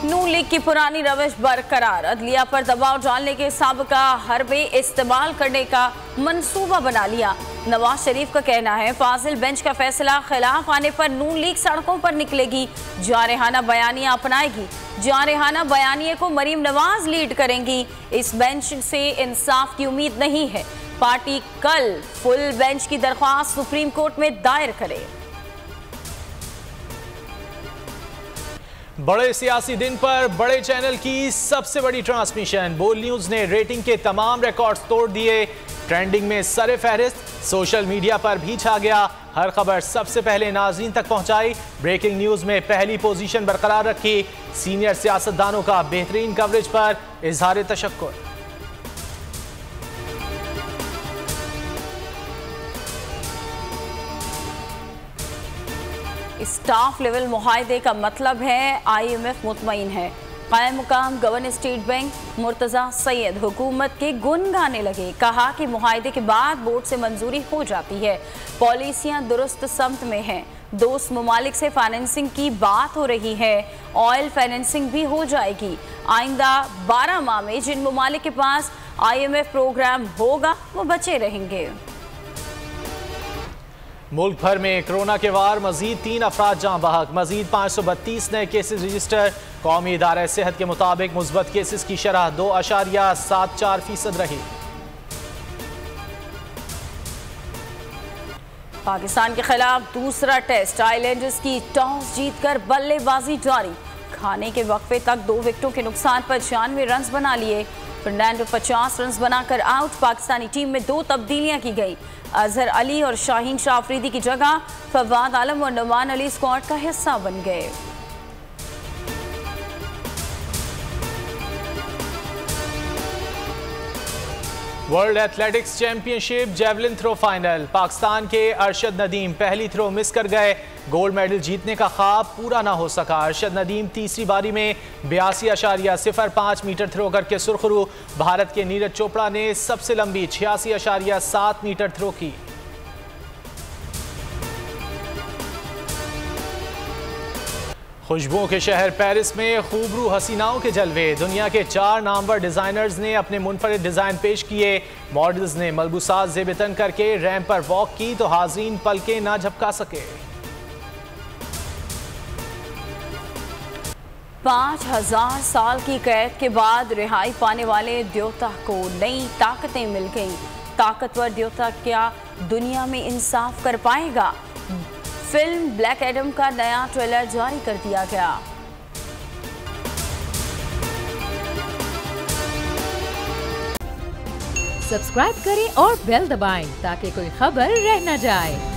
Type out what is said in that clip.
नून league की पुरानी रविश बरकरार, अदलिया पर दबाव डालने के साबिका हरबे इस्तेमाल करने का मंसूबा बना लिया। नवाज शरीफ का कहना है फाजिल बेंच का फैसला खिलाफ आने पर नून लीग सड़कों पर निकलेगी, जारहाना बयानिया अपनाएगी। जारहाना बयानिए को मरीम नवाज लीड करेंगी। इस बेंच से इंसाफ की उम्मीद नहीं है। पार्टी कल फुल बेंच की दरख्वास्त सुप्रीम कोर्ट में दायर करे। बड़े सियासी दिन पर बड़े चैनल की सबसे बड़ी ट्रांसमिशन। बोल न्यूज ने रेटिंग के तमाम रिकॉर्ड्स तोड़ दिए। ट्रेंडिंग में सरे फहरिस्त, सोशल मीडिया पर भी छा गया। हर खबर सबसे पहले नाज़रीन तक पहुंचाई। ब्रेकिंग न्यूज में पहली पोजीशन बरकरार रखी। सीनियर सियासतदानों का बेहतरीन कवरेज पर इजहार तशक्कुर। स्टाफ लेवल मुआहदे का मतलब है IMF मुतमईन है। कायम मुकाम governor state bank Murtaza Syed हुकूमत के गुण गाने लगे। कहा कि मुआहदे के बाद बोर्ड से मंजूरी हो जाती है, पॉलिसियां दुरुस्त समत में हैं। दोस्त ममालिक से फाइनेंसिंग की बात हो रही है, ऑयल फाइनेंसिंग भी हो जाएगी। आइंदा 12 माह में जिन ममालिक के पास IMF प्रोग्राम होगा वो बचे रहेंगे। मुल्क भर में कोरोना के वार, मजीद 3 अफराद जाँ बहक, मजीद 532 नए केसेज रजिस्टर। कौमी इदारा सेहत के मुताबिक मुस्बत केसेज की शरह 2.74% रही। पाकिस्तान के खिलाफ दूसरा टेस्ट, आइलैंडर्स की टॉस जीतकर बल्लेबाजी जारी। खाने के वक्फे तक 2 विकेटों के नुकसान पर 96 रन बना लिए। फर्नांडो 50 रन बनाकर आउट। पाकिस्तानी टीम में 2 तब्दीलियां की गई। अजहर अली और शाहीन शाह अफरीदी की जगह फवाद आलम और नुमान अली स्क्वाड का हिस्सा बन गए। World athletics championship javelin throw final. Pakistan के अरशद नदीम पहली थ्रो मिस कर गए। गोल्ड मेडल जीतने का ख्वाब पूरा ना हो सका। अरशद नदीम तीसरी बारी में 82.05 मीटर थ्रो करके सुरखरू। भारत के नीरज चोपड़ा ने सबसे लंबी 86.7 मीटर थ्रो की। खुशबुओं के शहर पेरिस में खूबरू हसीनाओं के जलवे। दुनिया के 4 नामवर डिजाइनर्स ने अपने मुनफरिद डिजाइन पेश किए। मॉडल्स ने मलबूसात ज़ेबतन करके रैंप पर वॉक की तो हाज़रीन पलकें ना झपका सके। 5000 साल की कैद के बाद रिहाई पाने वाले द्योता को नई ताकतें मिल गईं। ताकतवर द्योता क्या दुनिया में इंसाफ कर पाएगा? फिल्म ब्लैक एडम का नया ट्रेलर जारी कर दिया गया। सब्सक्राइब करें और बेल दबाएं ताकि कोई खबर रह न जाए।